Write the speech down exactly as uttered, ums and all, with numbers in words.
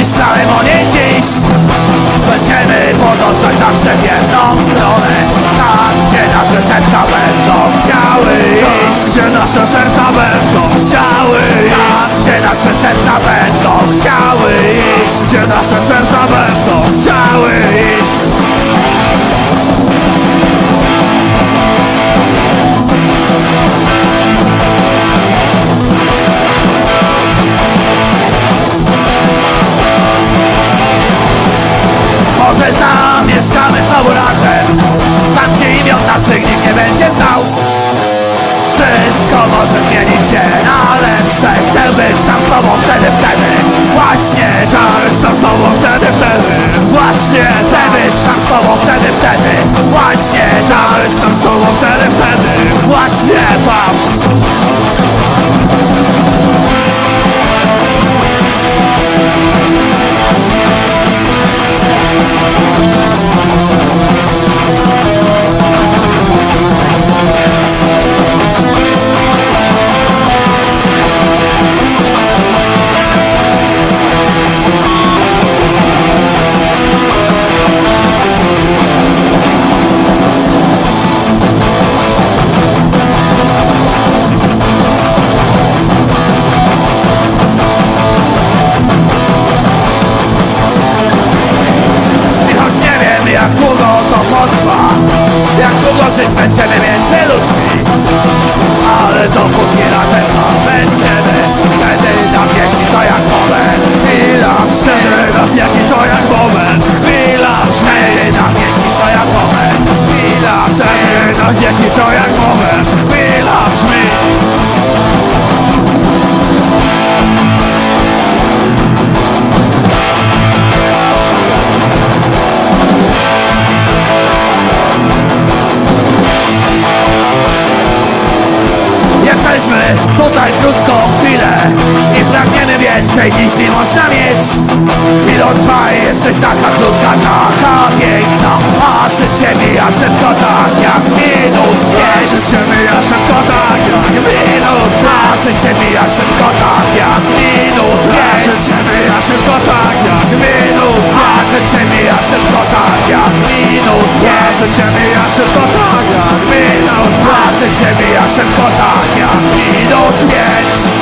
Myślałem o niej dziś. Będziemy podążać zawsze w jedną stronę, tam gdzie nasze serca będą chciały iść. Gdzie nasze serca będą chciały iść. Tam gdzie nasze serca będą chciały iść. Gdzie nasze serca będą chciały iść. Może zamieszkamy znowu razem, tam gdzie imion naszych nikt nie będzie znał. Wszystko może zmienić się na lepsze. Chcę być tam z tobą wtedy, wtedy. Właśnie chcę być tam z tobą wtedy, wtedy. Właśnie chcę być tam z tobą wtedy, wtedy. Właśnie chcę być tam z tobą wtedy, wtedy. Właśnie tam. Jak długo żyć będziemy między ludźmi, ale dopóki razem tam będziemy, wtedy na wieki to jak moment. Chwila, wtedy na wieki to jak moment. Chwila, wtedy na wieki to jak moment. Chwila, wtedy na wieki to jak moment. Chwila brzmi. Jesteśmy tutaj krótką chwilę i pragniemy więcej niż nie można mieć. Chwilą trwaj, jesteś taka krótka, taka piękna, a życie mija szybko tak jak minut pięć. Życie mija szybko tak jak minut pięć. A życie mija szybko tak jak minut pięć. Życie mija szybko tak jak minut pięć. A życie mija szybko tak jak minut pięć. Życie mija szybko tak jak minut pięć. A życie mija szybko tak jak minut pięć.